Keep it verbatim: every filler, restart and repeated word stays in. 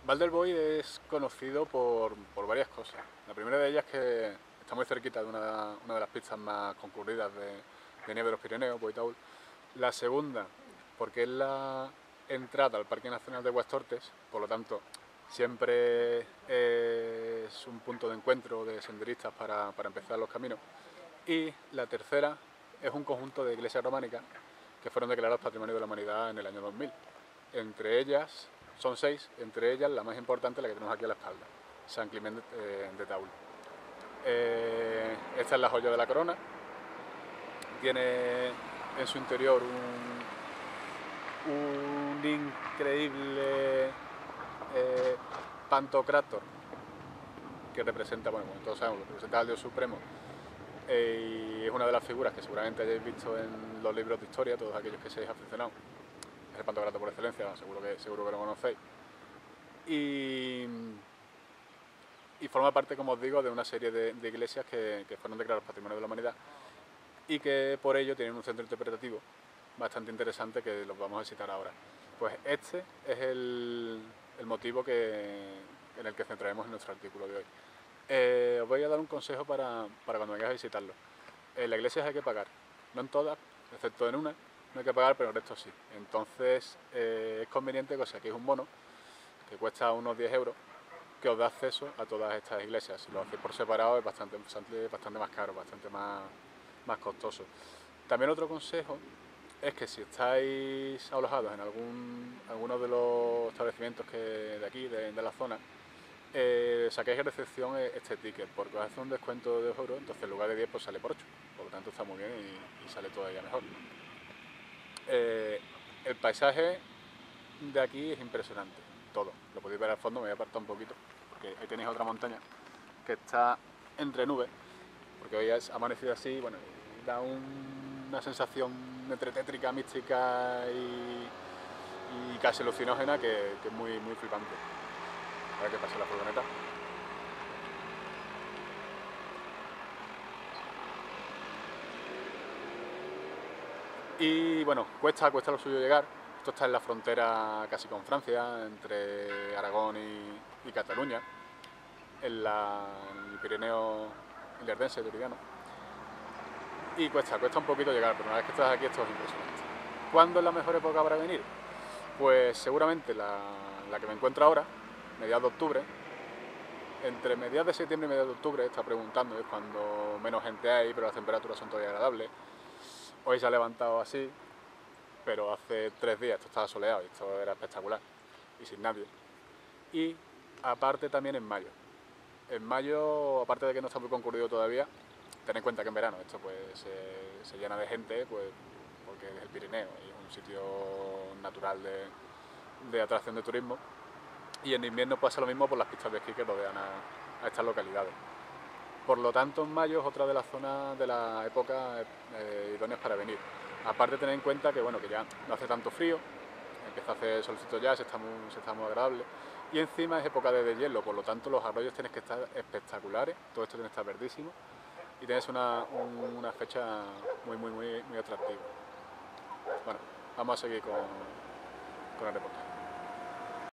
Val del Boi es conocido por, por varias cosas. La primera de ellas es que está muy cerquita de una, una de las pistas más concurridas de, de nieve de los Pirineos, Boitaul. La segunda, porque es la entrada al Parque Nacional de Huestortes, por lo tanto, siempre es un punto de encuentro de senderistas para, para empezar los caminos. Y la tercera es un conjunto de iglesias románicas que fueron declaradas Patrimonio de la Humanidad en el año dos mil. Entre ellas, son seis, entre ellas la más importante, la que tenemos aquí a la espalda, San Clemente eh, de Taul. Eh, esta es la joya de la corona, tiene en su interior un, un increíble eh, pantocrátor que representa, bueno, como todos sabemos, representa al Dios Supremo, eh, y es una de las figuras que seguramente hayáis visto en los libros de historia, todos aquellos que seáis aficionados. Es el pantocrátor por excelencia, seguro que, seguro que lo conocéis. Y, y forma parte, como os digo, de una serie de, de iglesias que, que fueron declaradas Patrimonio de la Humanidad y que por ello tienen un centro interpretativo bastante interesante que los vamos a visitar ahora. Pues este es el, el motivo que, en el que centraremos en nuestro artículo de hoy. Eh, os voy a dar un consejo para, para cuando vengáis a visitarlo. En las iglesias hay que pagar, no en todas, excepto en una, no hay que pagar, pero en el resto sí. Entonces eh, es conveniente que os saquéis un bono que cuesta unos diez euros, que os da acceso a todas estas iglesias. Si lo hacéis por separado es bastante, bastante, bastante más caro, bastante más, más costoso. También otro consejo es que si estáis alojados en algún, alguno de los establecimientos que de aquí, de, de la zona, eh, saquéis en recepción este ticket, porque os hace un descuento de euros, entonces en lugar de diez pues sale por ocho, por lo tanto está muy bien y, y sale todavía mejor. Eh, el paisaje de aquí es impresionante, todo. Lo podéis ver al fondo, me voy a apartar un poquito, porque ahí tenéis otra montaña que está entre nubes, porque hoy ha amanecido así, bueno, da un, una sensación entre tétrica, mística y, y casi alucinógena que, que es muy, muy flipante. A ver qué pasa la furgoneta. Y bueno, cuesta, cuesta lo suyo llegar. Esto está en la frontera casi con Francia, entre Aragón y, y Cataluña, en, la, en el Pirineo Ilderdense, Turidiano. Y cuesta, cuesta un poquito llegar, pero una vez que estás aquí esto es impresionante. ¿Cuándo es la mejor época para venir? Pues seguramente la, la que me encuentro ahora, mediados de octubre. Entre mediados de septiembre y mediados de octubre, está preguntando, es cuando menos gente hay, pero las temperaturas son todavía agradables. Hoy se ha levantado así, pero hace tres días esto estaba soleado y esto era espectacular y sin nadie. Y aparte también en mayo. En mayo, aparte de que no está muy concurrido todavía, ten en cuenta que en verano esto pues se, se llena de gente, pues porque es el Pirineo y es un sitio natural de, de atracción de turismo. Y en invierno pasa lo mismo por las pistas de esquí que rodean a, a estas localidades. Por lo tanto, en mayo es otra de las zonas de la época eh, idóneas para venir. Aparte, tener en cuenta que, bueno, que ya no hace tanto frío, empieza a hacer solcito ya, se está muy, se está muy agradable. Y encima es época de deshielo, por lo tanto los arroyos tienen que estar espectaculares, todo esto tiene que estar verdísimo y tienes una, un, una fecha muy, muy, muy, muy atractiva. Bueno, vamos a seguir con, con el reportaje.